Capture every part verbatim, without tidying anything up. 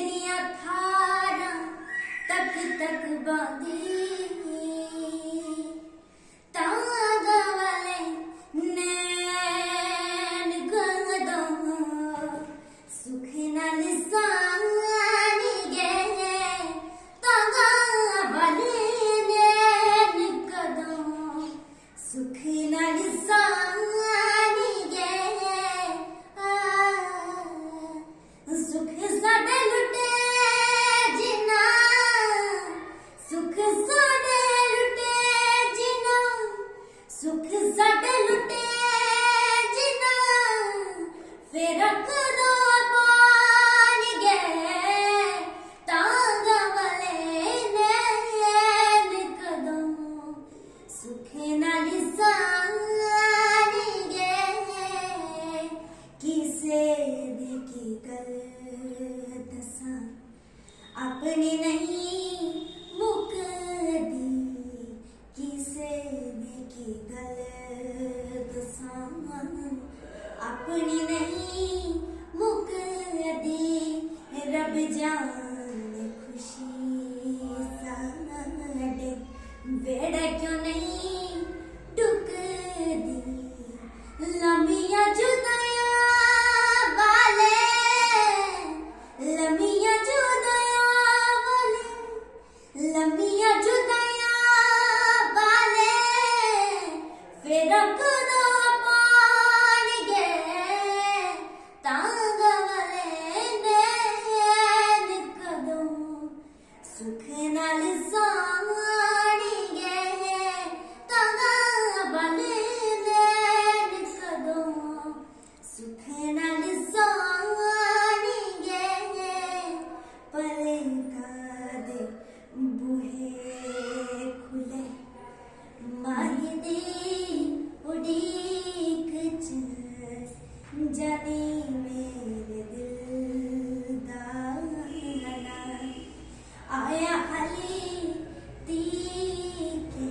दिया थारा तक तक बांधी तागा वाले नैन गंगदा सुख नाल सानी गए तागा वाले नैन गंगदा सुख नाल सानी गए सुख साडे लुटे जिना सुख साडे लुटे जिना सुख साडे लुटे जिना फिर करो पान गए तागा वाले नैन कदम सुख नाल सानी गए किसे दी की गल दसा अपनी नहीं मुकदी किसे दी की गल दसा अपनी नहीं मुकदी रब जाने खुशी साडे बेड़ा क्यों नहीं डुकदी लमिया जुदाया वाले लमिया जुदाया वाले लमिया जुदाया वाले फिर करो पान गए तागा वाले नैन कदम सुख नाल सानी गए तागा वाले नैन कदम सुख नाल सानी गए पलका दे बूहे खुले माही दी उड़ीक च जानी मेरे दिल दा आया खाली ती के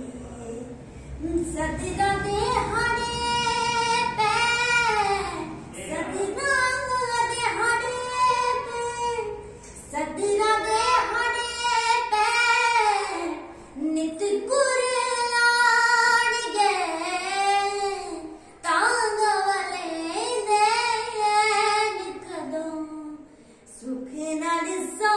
सदरा दे हाड़े पे सदरा दे हाड़े पे सदरा दे हाड़े पे नित कुरलान गए तागा वाले नैन कदम सुख नाल